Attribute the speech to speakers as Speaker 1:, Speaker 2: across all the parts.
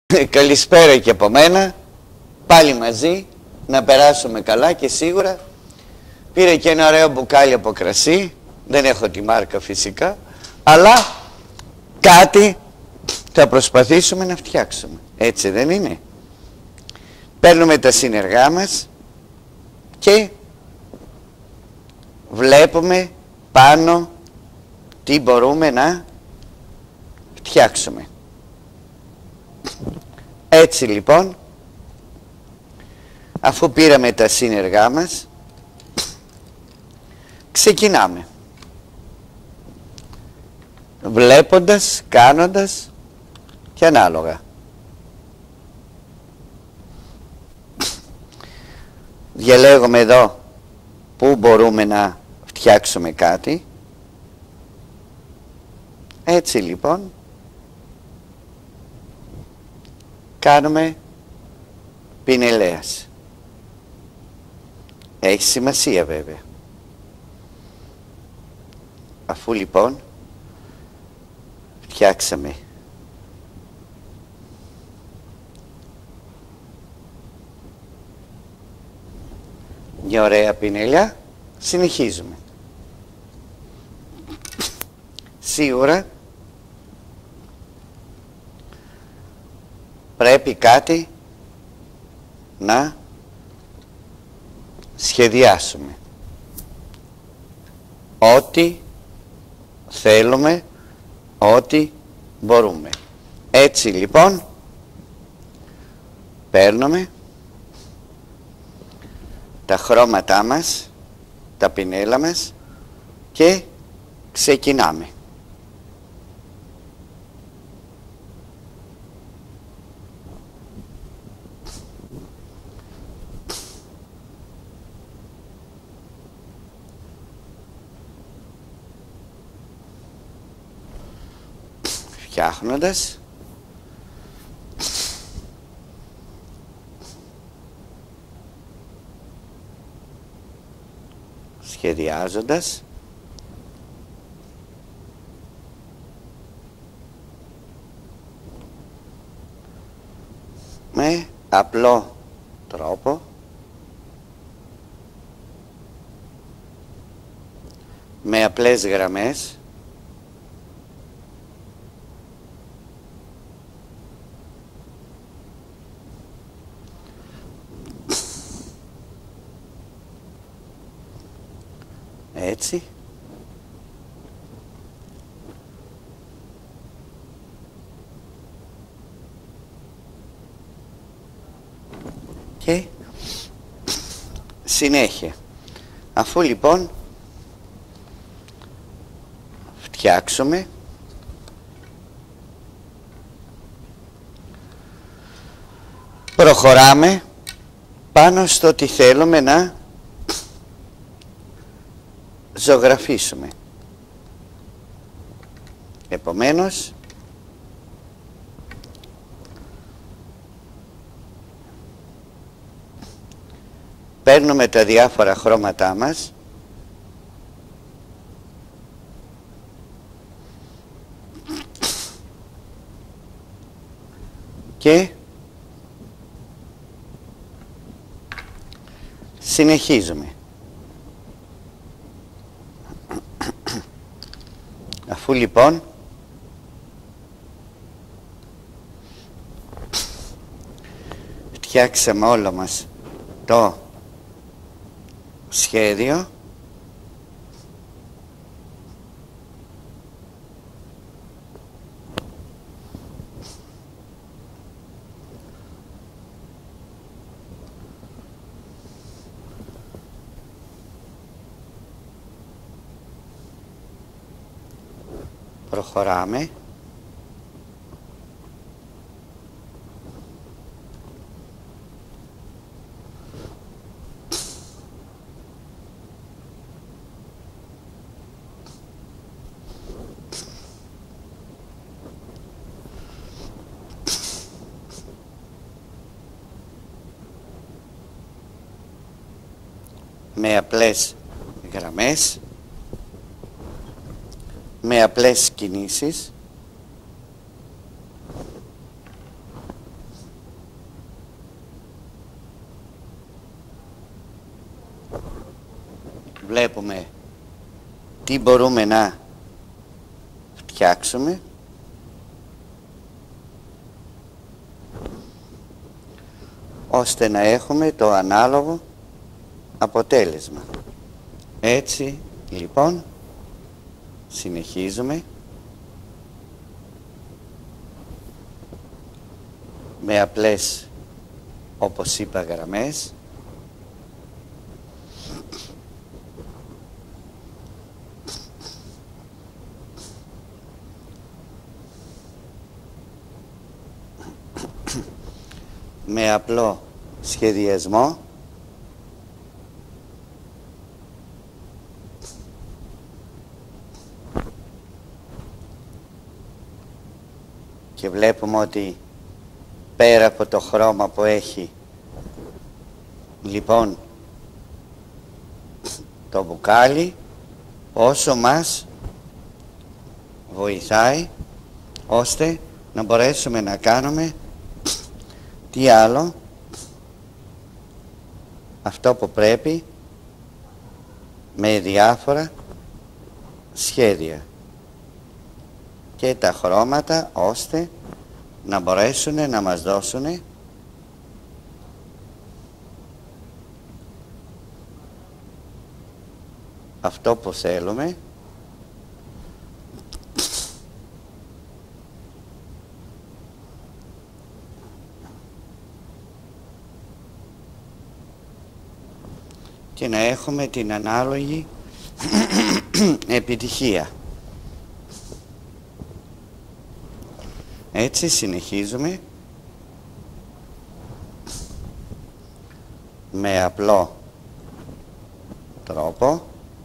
Speaker 1: Καλησπέρα και από μένα. Πάλι μαζί να περάσουμε καλά και σίγουρα. Πήρε και ένα ωραίο μπουκάλι από κρασί. Δεν έχω τη μάρκα φυσικά, αλλά κάτι θα προσπαθήσουμε να φτιάξουμε. Έτσι δεν είναι? Παίρνουμε τα σύνεργά μας και βλέπουμε πάνω τι μπορούμε να φτιάξουμε. Έτσι λοιπόν, αφού πήραμε τα σύνεργά μας, ξεκινάμε. Βλέποντας, κάνοντας και ανάλογα. Διαλέγουμε εδώ που μπορούμε να φτιάξουμε κάτι. Έτσι λοιπόν κάνουμε πινελέας. Έχει σημασία βέβαια. Αφού λοιπόν φτιάξαμε μια ωραία πινελιά, συνεχίζουμε. Σίγουρα πρέπει κάτι να σχεδιάσουμε. Ό,τι θέλουμε, ό,τι μπορούμε. Έτσι λοιπόν παίρνουμε τα χρώματά μας, τα πινέλα μας και ξεκινάμε. Φτιάχνοντας σχεδιάζοντας με απλό τρόπο, με απλές γραμμές, έτσι, και συνέχεια. Αφού λοιπόν φτιάξουμε προχωράμε πάνω στο τι θέλουμε να ζωγραφίσουμε. Επομένως παίρνουμε τα διάφορα χρώματά μας και συνεχίζουμε. Αφού λοιπόν φτιάξαμε όλο μας το σχέδιο, προχωράμε με απλές γραμμές, με απλές κινήσεις, βλέπουμε τι μπορούμε να φτιάξουμε ώστε να έχουμε το ανάλογο αποτέλεσμα. Έτσι λοιπόν συνεχίζουμε με απλές, όπως είπα, γραμμές. Με απλό σχεδιασμό και βλέπουμε ότι πέρα από το χρώμα που έχει λοιπόν το μπουκάλι, όσο μας βοηθάει ώστε να μπορέσουμε να κάνουμε τι άλλο, αυτό που πρέπει, με διάφορα σχέδια και τα χρώματα, ώστε να μπορέσουν να μας δώσουν αυτό που θέλουμε και να έχουμε την ανάλογη επιτυχία. Έτσι συνεχίζουμε με απλό τρόπο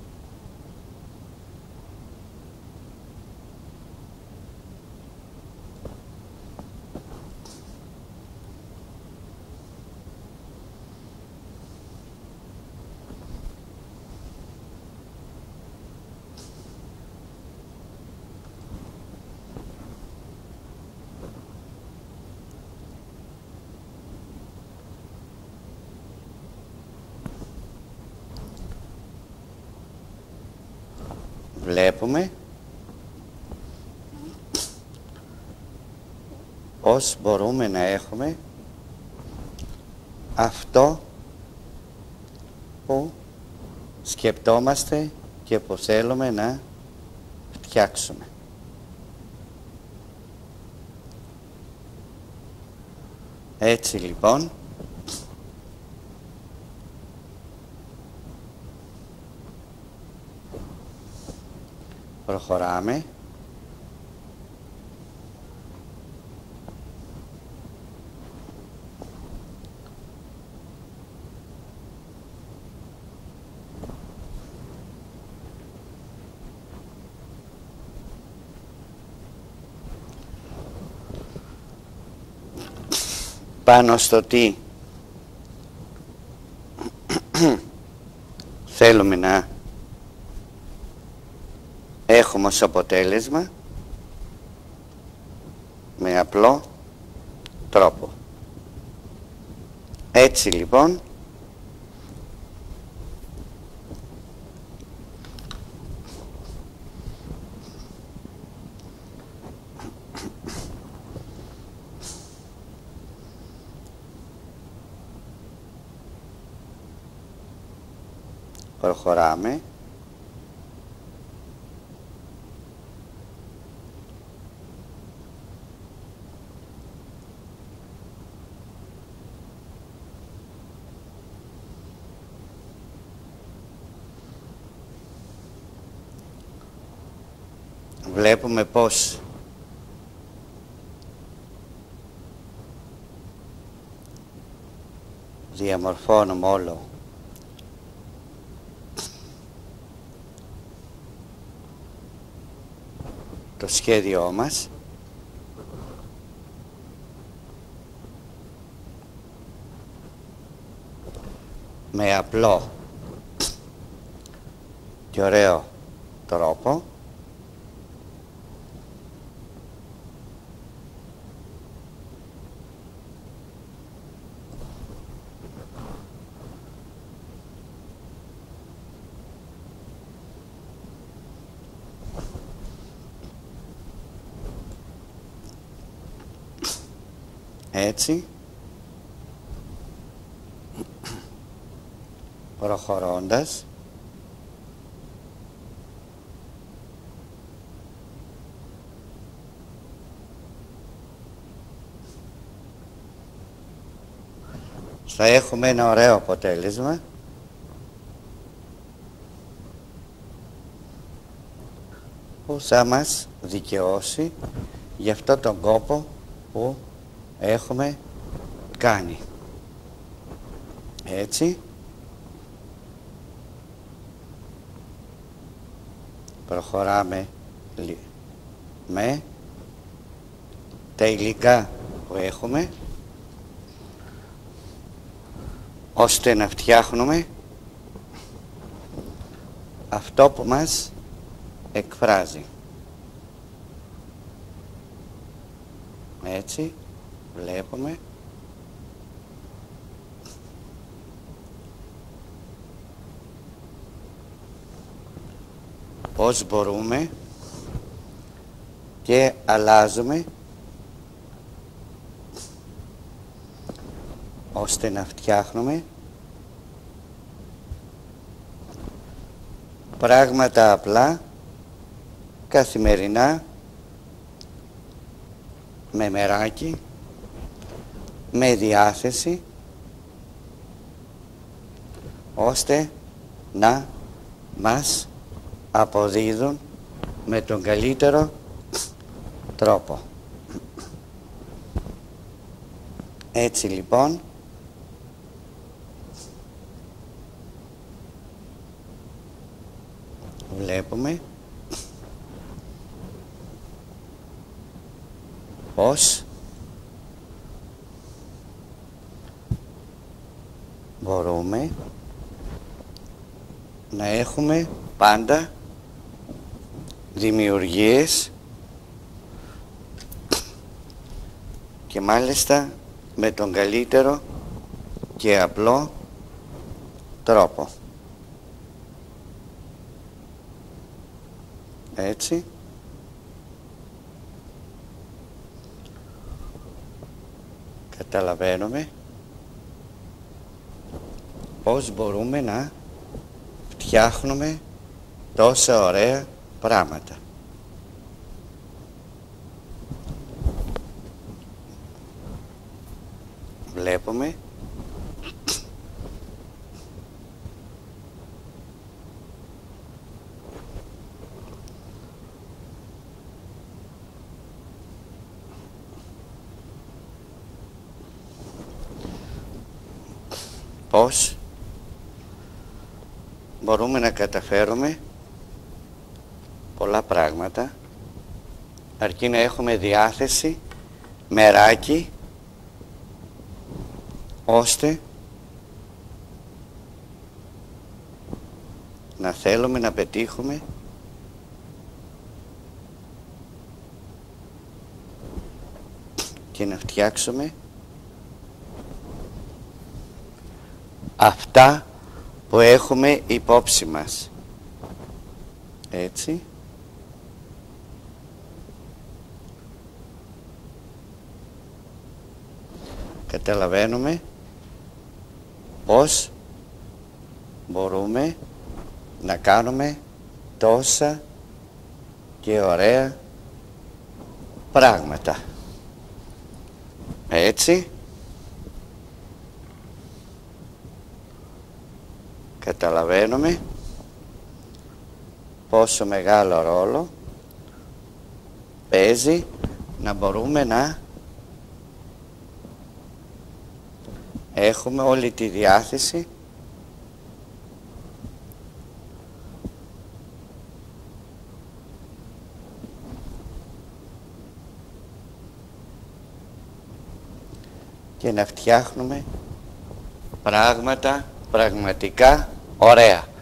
Speaker 1: βλέπουμε πώς μπορούμε να έχουμε αυτό που σκεπτόμαστε και που θέλουμε να φτιάξουμε. Έτσι λοιπόν προχωράμε πάνω στο τι θέλουμε να έχουμε ως αποτέλεσμα με απλό τρόπο. Έτσι λοιπόν προχωράμε βλέπουμε πως διαμορφώνουμε όλο το σχέδιό μας με απλό και ωραίο τρόπο Έτσι. Προχωρώντας. Θα έχουμε ένα ωραίο αποτέλεσμα. Που θα μας δικαιώσει για αυτό τον κόπο που έχουμε κάνει. Έτσι. Προχωράμε με τα υλικά που έχουμε, ώστε να φτιάχνουμε αυτό που μας εκφράζει. Έτσι βλέπουμε πώς μπορούμε και αλλάζουμε ώστε να φτιάχνουμε πράγματα απλά, καθημερινά, με μεράκι, με διάθεση, ώστε να μας αποδίδουν με τον καλύτερο τρόπο. Έτσι λοιπόν βλέπουμε πώς μπορούμε να έχουμε πάντα δημιουργίες και μάλιστα με τον καλύτερο και απλό τρόπο. Έτσι. Καταλαβαίνουμε πώς μπορούμε να φτιάχνουμε τόσα ωραία πράγματα. Βλέπουμε πώς μπορούμε να καταφέρουμε πολλά πράγματα, αρκεί να έχουμε διάθεση, μεράκι, ώστε να θέλουμε να πετύχουμε και να φτιάξουμε αυτά που έχουμε υπόψη μας. Έτσι. Καταλαβαίνουμε πώς μπορούμε να κάνουμε τόσα και ωραία πράγματα. Έτσι. Καταλαβαίνουμε πόσο μεγάλο ρόλο παίζει να μπορούμε να έχουμε όλη τη διάθεση και να φτιάχνουμε πράγματα πραγματικά ωραία.